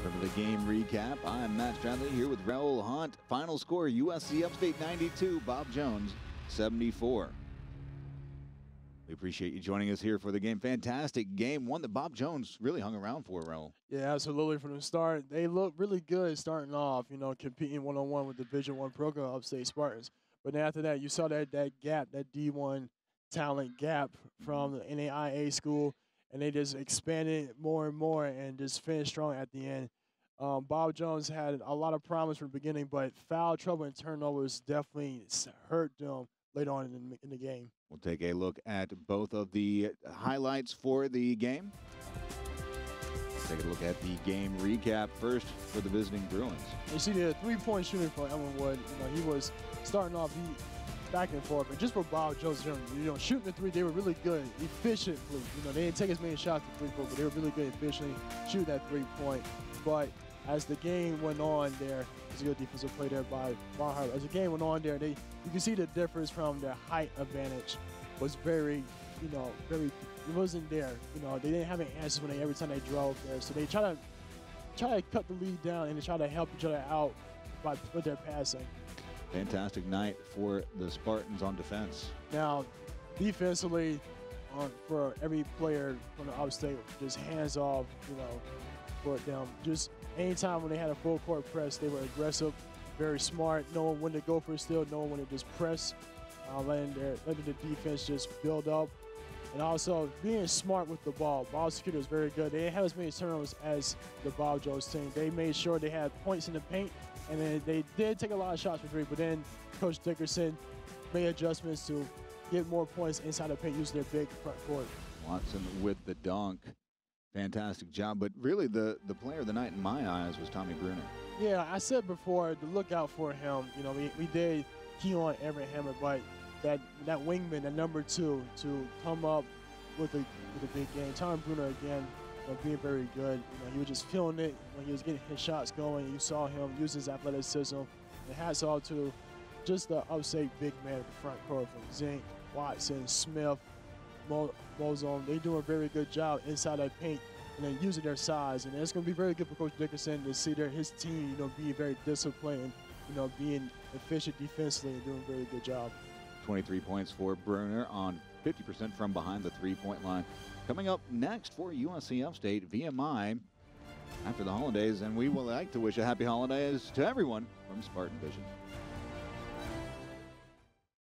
Time for the game recap. I'm Matt Stradley here with Raul Hunt. Final score, USC Upstate 92, Bob Jones 74. We appreciate you joining us here for the game. Fantastic game, one that Bob Jones really hung around for, Raul. Yeah, absolutely. From the start, they looked really good starting off, competing one-on-one with Division I program, Upstate Spartans. But then after that, you saw that gap, that D1 talent gap from the NAIA school, and they just expanded more and more and just finished strong at the end. Bob Jones had a lot of problems from the beginning, but foul trouble and turnovers definitely hurt them later on in the game. We'll take a look at both of the highlights for the game. Take a look at the game recap first for the visiting Bruins. You see the three-point shooting for Ellenwood. He was starting off back and forth, but just for Bob Jones, shooting the three, they were really good efficiently. They didn't take as many shots at three-point, but they were really good efficiently shooting that three-point. But as the game went on there, it's a good defensive play there by Barnhart. As the game went on there, you can see the difference from their height advantage was very, it wasn't there. They didn't have any answers every time they drove there. So they try to cut the lead down and they try to help each other out with their passing. Fantastic night for the Spartans on defense. Now, defensively, for every player from the Upstate, just hands off, for them. Just anytime when they had a full court press, they were aggressive, very smart, knowing when to go for a steal, knowing when to just press, letting the defense just build up. And also being smart with the ball. Ball security was very good. They didn't have as many turnovers as the Bob Jones team. They made sure they had points in the paint, and then they did take a lot of shots for three, but then Coach Dickerson made adjustments to get more points inside the paint using their big front court. Watson with the dunk. Fantastic job. But really the player of the night in my eyes was Tommy Bruner. Yeah, I said before to look out for him. We did key on Everett Hammer, but that wingman, that number 2, to come up with a big game. Tommy Bruner again, being very good. He was just feeling it when he was getting his shots going. You saw him use his athleticism. And hats off to just the Upstate big man at the front court from Zink, Watson, Smith, Mozone. They do a very good job inside that paint and then using their size. And it's going to be very good for Coach Dickerson to see his team, being very disciplined, being efficient defensively and doing a very good job. 23 points for Bruner on 50% from behind the three-point line. Coming up next for USC Upstate, VMI after the holidays, and we would like to wish a happy holidays to everyone from Spartan Vision.